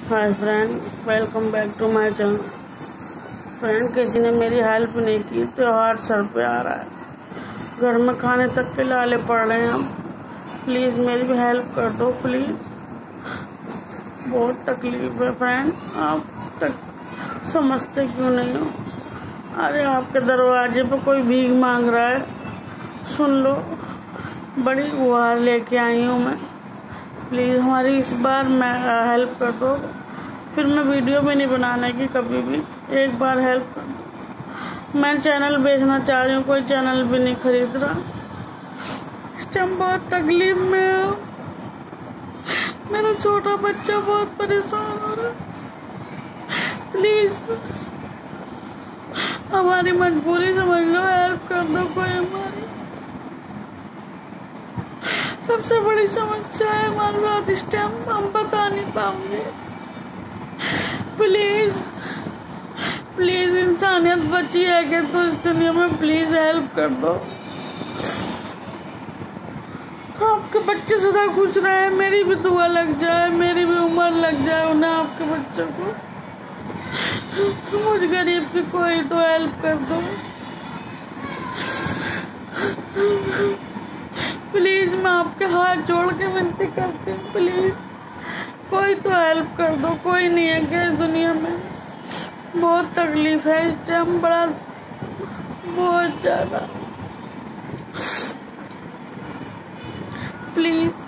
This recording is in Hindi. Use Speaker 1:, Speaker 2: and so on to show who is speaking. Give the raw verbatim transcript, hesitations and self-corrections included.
Speaker 1: Hi friend, welcome back to my channel. Friend, किसी ने मेरी हेल्प नहीं की, त्योहार सर पे आ रहा है, घर में खाने तक के लाले पड़ रहे हैं। अब प्लीज़ मेरी भी हेल्प कर दो प्लीज़। बहुत तकलीफ है फ्रेंड, आप तक समझते क्यों नहीं हो? अरे आपके दरवाजे पे कोई भीख मांग रहा है, सुन लो। बड़ी गुहार लेके आई हूँ मैं, प्लीज़ हमारी इस बार मैं हेल्प कर दो। फिर मैं वीडियो भी नहीं बनाने की कभी भी, एक बार हेल्प कर दो। मैं चैनल बेचना चाह रही हूँ, कोई चैनल भी नहीं खरीद रहा। इस टाइम बहुत तकलीफ में है, मेरा छोटा बच्चा बहुत परेशान हो रहा है। प्लीज़ हमारी मजबूरी समझ लो, हेल्प कर दो कोई हमारी। सबसे बड़ी समस्या है हमारे साथ इस टाइम, हम बता नहीं पाएंगे। प्लीज प्लीज इंसानियत बची है कि तो इस दुनिया में, प्लीज हेल्प कर दो। आपके बच्चे सदा खुश रहे, मेरी भी दुआ लग जाए, मेरी भी उम्र लग जाए उन्हें, आपके बच्चों को। मुझ गरीब की कोई तो हेल्प कर दो प्लीज। मैं आपके हाथ जोड़ के विनती करती हूँ, प्लीज कोई तो हेल्प कर दो। कोई नहीं है क्या इस दुनिया में? बहुत तकलीफ है इस टाइम, बड़ा बहुत ज्यादा। प्लीज